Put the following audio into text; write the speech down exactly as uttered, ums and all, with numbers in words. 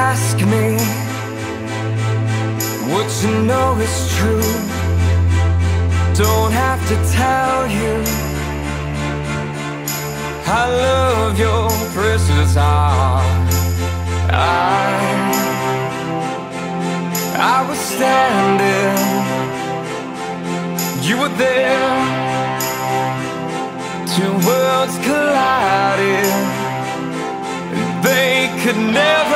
ask me what you know is true. Don't have to tell you I love your precious heart. I, I was standing, you were there. Two worlds collided, they could never